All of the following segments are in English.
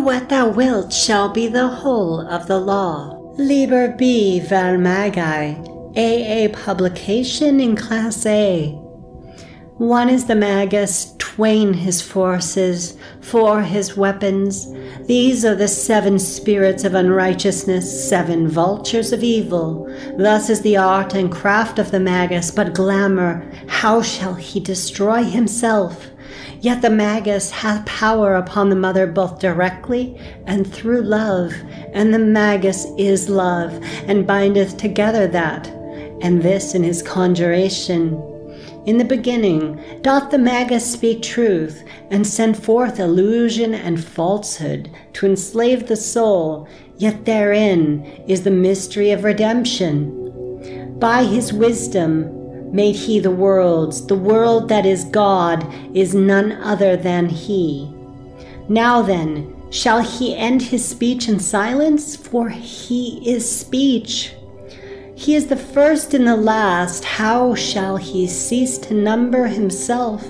what thou wilt shall be the whole of the law. Liber B. Vel Magi, AA publication in Class A. One is the Magus, twain his forces, four his weapons. These are the 7 spirits of unrighteousness, 7 vultures of evil. Thus is the art and craft of the Magus, but glamour, how shall he destroy himself? Yet the Magus hath power upon the mother both directly and through love, and the Magus is love, and bindeth together that, and this in his conjuration. In the beginning doth the Magus speak truth, and send forth illusion and falsehood to enslave the soul, yet therein is the mystery of redemption. By his wisdom made he the worlds. The world that is God is none other than he. Now then, shall he end his speech in silence? For he is speech. He is the first and the last. How shall he cease to number himself?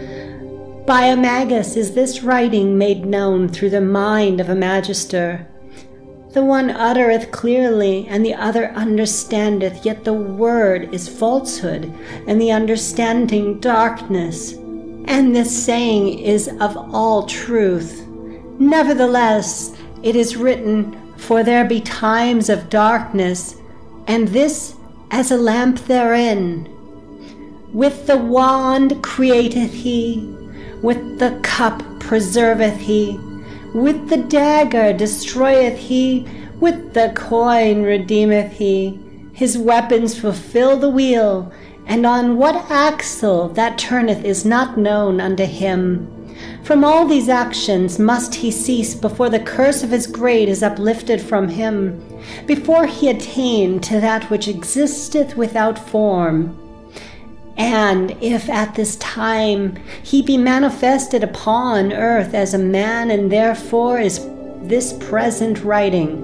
By a Magus is this writing made known through the mind of a magister. The one uttereth clearly, and the other understandeth, yet the word is falsehood, and the understanding darkness. And this saying is of all truth. Nevertheless, it is written, for there be times of darkness, and this as a lamp therein. With the wand createth he, with the cup preserveth he, with the dagger destroyeth he, with the coin redeemeth he. His weapons fulfill the wheel, and on what axle that turneth is not known unto him. From all these actions must he cease before the curse of his grade is uplifted from him, before he attain to that which existeth without form. And if at this time he be manifested upon earth as a man, and therefore is this present writing,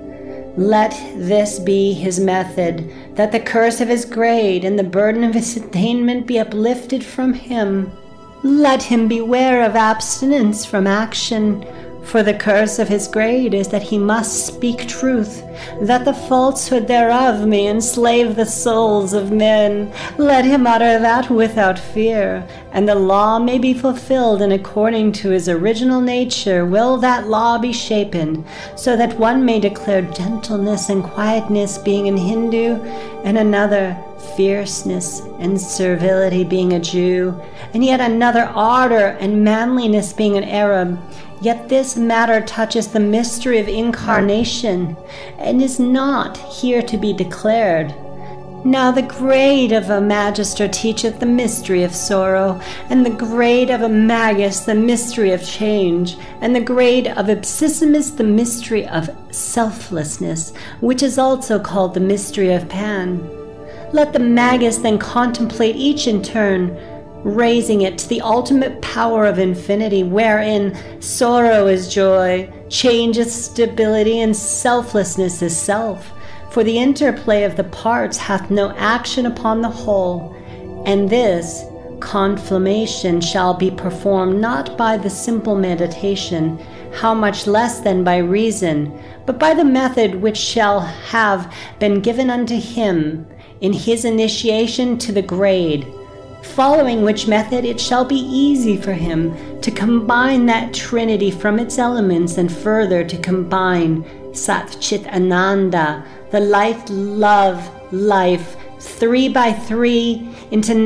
let this be his method, that the curse of his grade and the burden of his attainment be uplifted from him. Let him beware of abstinence from action, for the curse of his grade is that he must speak truth, that the falsehood thereof may enslave the souls of men. Let him utter that without fear, and the law may be fulfilled, and according to his original nature will that law be shapen, so that one may declare gentleness and quietness being an Hindu, and another fierceness and servility being a Jew, and yet another ardor and manliness being an Arab. Yet this matter touches the mystery of incarnation, and is not here to be declared. Now the grade of a magister teacheth the mystery of sorrow, and the grade of a magus the mystery of change, and the grade of Ipsissimus the mystery of selflessness, which is also called the mystery of Pan. Let the magus then contemplate each in turn, raising it to the ultimate power of infinity, wherein sorrow is joy, change is stability, and selflessness is self. For the interplay of the parts hath no action upon the whole, and this conflammation shall be performed not by the simple meditation, how much less than by reason, but by the method which shall have been given unto him in his initiation to the grade, following which method it shall be easy for him to combine that trinity from its elements, and further to combine Sat Chit Ananda, the light, love, life, 3 by 3 into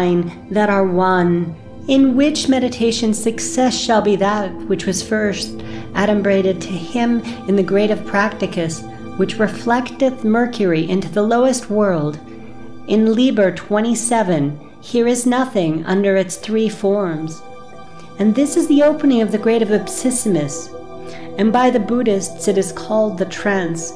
9 that are one, in which meditation success shall be that which was first adumbrated to him in the grade of Practicus, which reflecteth Mercury into the lowest world. In Liber 27, here is nothing under its 3 forms. And this is the opening of the grade of Ipsissimus, and by the Buddhists it is called the trance,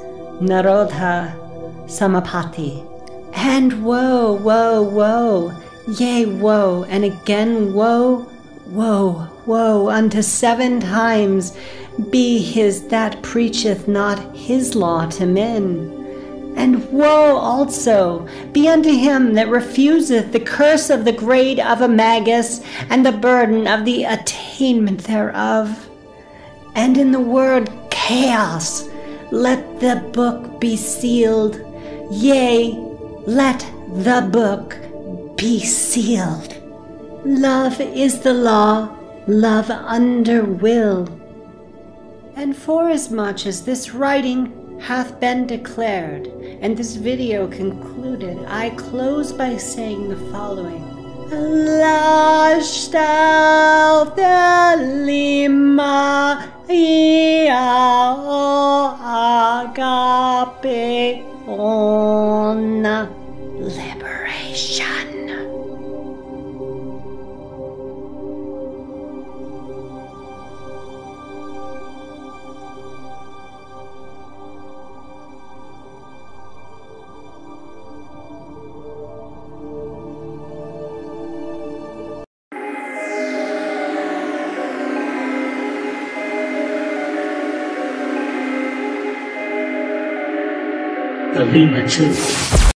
Narodha Samapati. And woe, woe, woe, yea, woe, and again woe, woe, woe, unto 7 times be his that preacheth not his law to men. And woe also be unto him that refuseth the curse of the grade of a magus, and the burden of the attainment thereof. and in the word chaos, let the book be sealed. Yea, let the book be sealed. Love is the law, love under will. And forasmuch as this writing hath been declared, and this video concluded, I close by saying the following. Lashtal lima ia o agape on liberation. The Lima Truth.